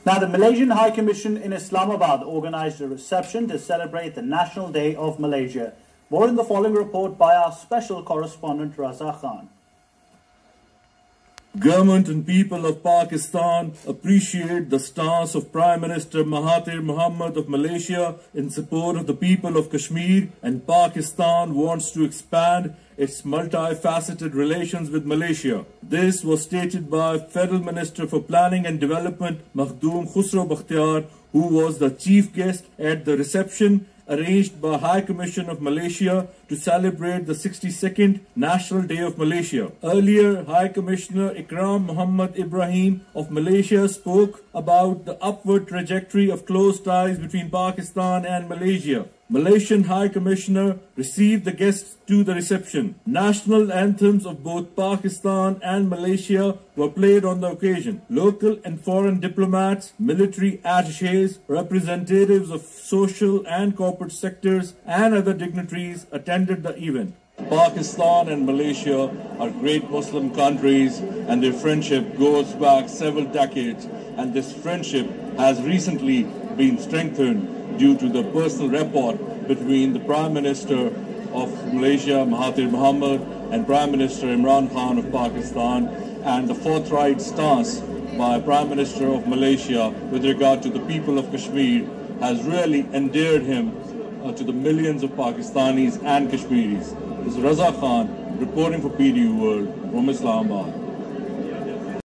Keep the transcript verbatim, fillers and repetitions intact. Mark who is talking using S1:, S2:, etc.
S1: Now, the Malaysian High Commission in Islamabad organised a reception to celebrate the National Day of Malaysia. More in the following report by our special correspondent Raza Khan.
S2: Government and people of Pakistan appreciate the stance of Prime Minister Mahathir Mohamad of Malaysia in support of the people of Kashmir, and Pakistan wants to expand its multifaceted relations with Malaysia. This was stated by Federal Minister for Planning and Development Makhdoom Khusro Bakhtiar, who was the chief guest at the reception arranged by High Commission of Malaysia to celebrate the sixty-second National Day of Malaysia. Earlier, High Commissioner Ikram Muhammad Ibrahim of Malaysia spoke about the upward trajectory of close ties between Pakistan and Malaysia. Malaysian High Commissioner received the guests to the reception. National anthems of both Pakistan and Malaysia were played on the occasion. Local and foreign diplomats, military attachés, representatives of social and corporate sectors, and other dignitaries attended the event. Pakistan and Malaysia are great Muslim countries, and their friendship goes back several decades, and this friendship has recently been strengthened due to the personal rapport between the Prime Minister of Malaysia, Mahathir Mohamad, and Prime Minister Imran Khan of Pakistan, and the forthright stance by Prime Minister of Malaysia with regard to the people of Kashmir has really endeared him uh, to the millions of Pakistanis and Kashmiris. This is Raza Khan reporting for P T V World from Islamabad.